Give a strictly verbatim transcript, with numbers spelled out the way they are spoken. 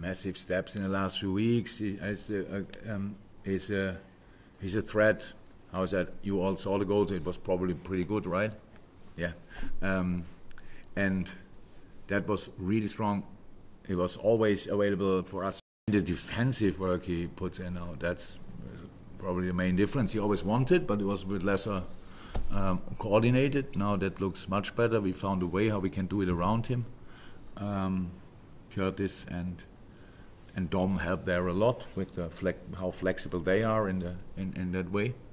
massive steps in the last few weeks. He, he's, a, um, he's, a, he's a threat. How is that? You all saw the goals. It was probably pretty good, right? Yeah. Um, and that was really strong. He was always available for us. The defensive work he puts in now, that's probably the main difference. He always wanted, but it was a bit lesser um, coordinated. Now that looks much better. We found a way how we can do it around him. Um, Curtis and and Dom help there a lot with the flex, how flexible they are in the in, in that way.